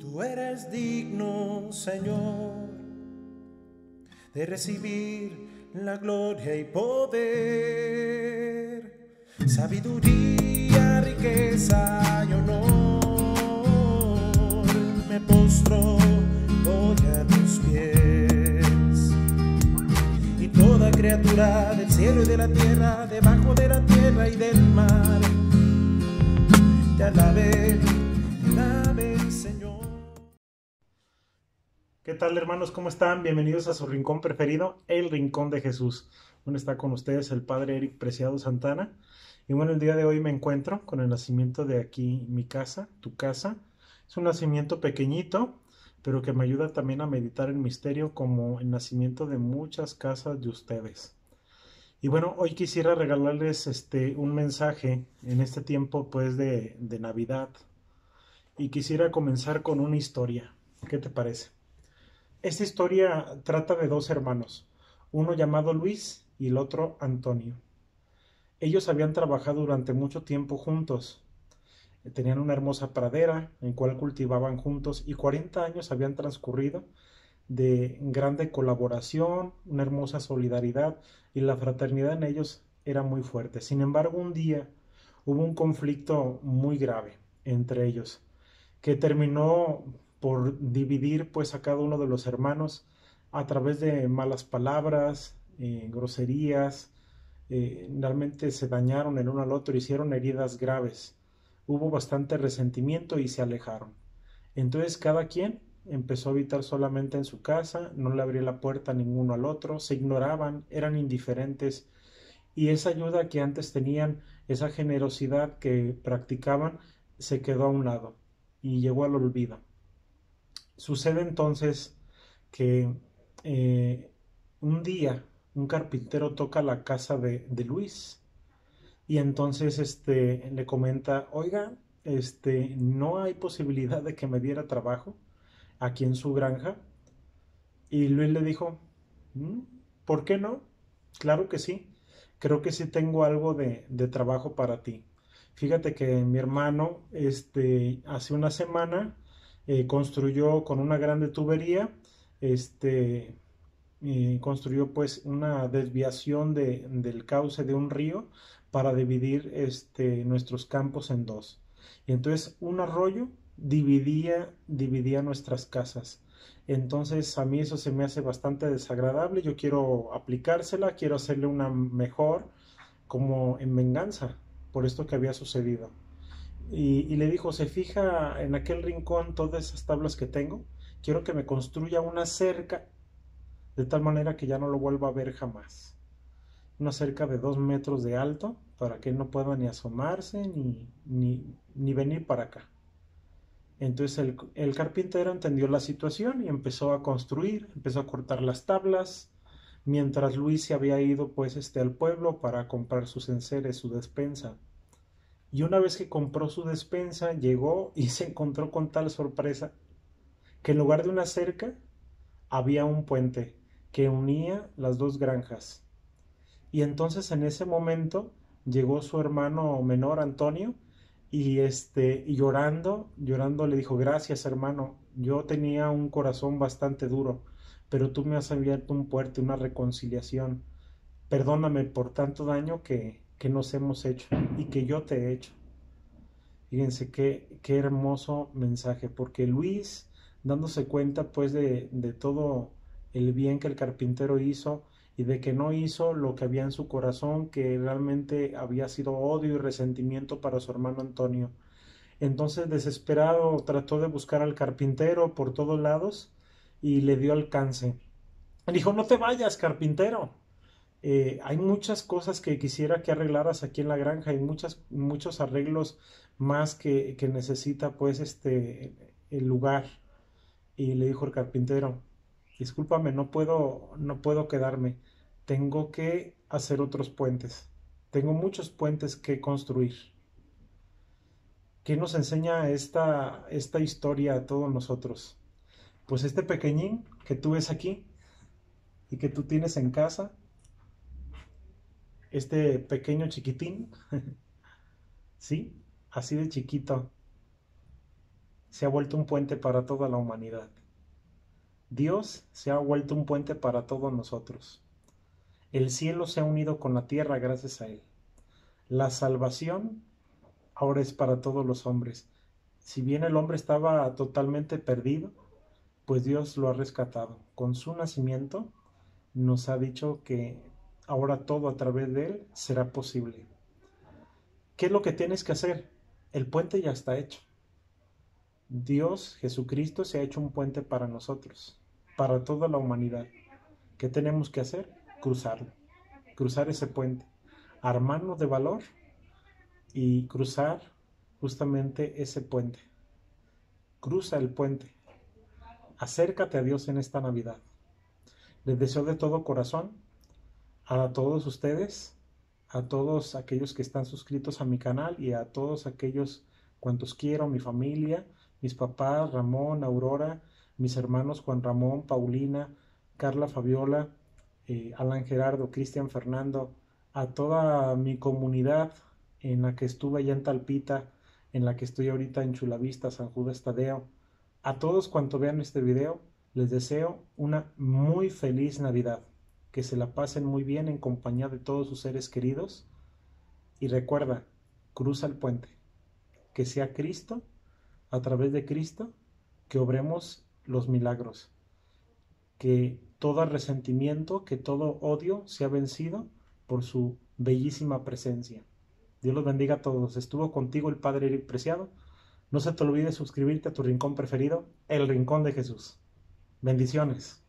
Tú eres digno, Señor, de recibir la gloria y poder, sabiduría, riqueza y honor. Me postro hoy a tus pies, y toda criatura del cielo y de la tierra, debajo de la tierra y del mar, te alabe, Señor. ¿Qué tal, hermanos? ¿Cómo están? Bienvenidos a su rincón preferido, el Rincón de Jesús. Bueno, está con ustedes el Padre Eric Preciado Santana. Y bueno, el día de hoy me encuentro con el nacimiento de aquí, mi casa, tu casa. Es un nacimiento pequeñito, pero que me ayuda también a meditar el misterio como el nacimiento de muchas casas de ustedes. Y bueno, hoy quisiera regalarles un mensaje en este tiempo pues de Navidad. Y quisiera comenzar con una historia. ¿Qué te parece? Esta historia trata de dos hermanos, uno llamado Luis y el otro Antonio. Ellos habían trabajado durante mucho tiempo juntos. Tenían una hermosa pradera en cual cultivaban juntos y 40 años habían transcurrido de grande colaboración, una hermosa solidaridad, y la fraternidad en ellos era muy fuerte. Sin embargo, un día hubo un conflicto muy grave entre ellos, que terminó por dividir pues a cada uno de los hermanos a través de malas palabras, groserías. Realmente se dañaron el uno al otro, hicieron heridas graves, hubo bastante resentimiento y se alejaron. Entonces cada quien empezó a habitar solamente en su casa, no le abría la puerta a ninguno al otro, se ignoraban, eran indiferentes, y esa ayuda que antes tenían, esa generosidad que practicaban, se quedó a un lado y llegó al olvido. Sucede entonces que un día un carpintero toca la casa de Luis, y entonces le comenta: oiga, no hay posibilidad de que me diera trabajo aquí en su granja. Y Luis le dijo: "Mm, ¿por qué no? Claro que sí, creo que sí tengo algo de trabajo para ti. Fíjate que mi hermano, hace una semana construyó con una grande tubería, este, construyó pues una desviación del cauce de un río para dividir nuestros campos en dos. Y entonces un arroyo dividía nuestras casas. Entonces a mí eso se me hace bastante desagradable. Yo quiero aplicársela, quiero hacerle una mejor, como en venganza por esto que había sucedido. Y le dijo: ¿se fija en aquel rincón todas esas tablas que tengo? Quiero que me construya una cerca de tal manera que ya no lo vuelva a ver jamás. Una cerca de 2 metros de alto para que él no pueda ni asomarse ni venir para acá. Entonces el carpintero entendió la situación y empezó a construir, empezó a cortar las tablas, mientras Luis se había ido pues al pueblo para comprar sus enseres, su despensa. Y una vez que compró su despensa, llegó y se encontró con tal sorpresa que en lugar de una cerca había un puente que unía las dos granjas. Y entonces en ese momento llegó su hermano menor, Antonio, y llorando le dijo: gracias, hermano, yo tenía un corazón bastante duro, pero tú me has abierto un puente, una reconciliación. Perdóname por tanto daño que nos hemos hecho y que yo te he hecho. Fíjense qué hermoso mensaje, porque Luis, dándose cuenta pues de todo el bien que el carpintero hizo y de que no hizo lo que había en su corazón, que realmente había sido odio y resentimiento para su hermano Antonio. Entonces, desesperado, trató de buscar al carpintero por todos lados y le dio alcance. Dijo: no te vayas, carpintero. Hay muchas cosas que quisiera que arreglaras aquí en la granja, hay muchos arreglos más que necesita pues el lugar. Y le dijo el carpintero: discúlpame, no puedo quedarme, tengo que hacer otros puentes, tengo muchos puentes que construir. ¿Qué nos enseña esta historia a todos nosotros? Pues este pequeñín que tú ves aquí y que tú tienes en casa, este pequeño chiquitín, ¿sí? Así de chiquito, se ha vuelto un puente para toda la humanidad. Dios se ha vuelto un puente para todos nosotros. El cielo se ha unido con la tierra gracias a Él. La salvación ahora es para todos los hombres. Si bien el hombre estaba totalmente perdido, pues Dios lo ha rescatado. Con su nacimiento nos ha dicho que ahora todo a través de Él será posible. ¿Qué es lo que tienes que hacer? El puente ya está hecho. Dios, Jesucristo, se ha hecho un puente para nosotros, para toda la humanidad. ¿Qué tenemos que hacer? Cruzarlo, cruzar ese puente, armarnos de valor y cruzar justamente ese puente. Cruza el puente. Acércate a Dios en esta Navidad. Les deseo de todo corazón a todos ustedes, a todos aquellos que están suscritos a mi canal y a todos aquellos cuantos quiero, mi familia, mis papás, Ramón, Aurora, mis hermanos Juan Ramón, Paulina, Carla, Fabiola, Alan Gerardo, Cristian Fernando, a toda mi comunidad en la que estuve allá en Talpita, en la que estoy ahorita en Chulavista, San Judas Tadeo. A todos cuantos vean este video, les deseo una muy feliz Navidad. Que se la pasen muy bien en compañía de todos sus seres queridos. Y recuerda, cruza el puente. Que sea Cristo, a través de Cristo, que obremos los milagros. Que todo resentimiento, que todo odio sea vencido por su bellísima presencia. Dios los bendiga a todos. Estuvo contigo el Padre Eric Preciado. No se te olvide suscribirte a tu rincón preferido, el Rincón de Jesús. Bendiciones.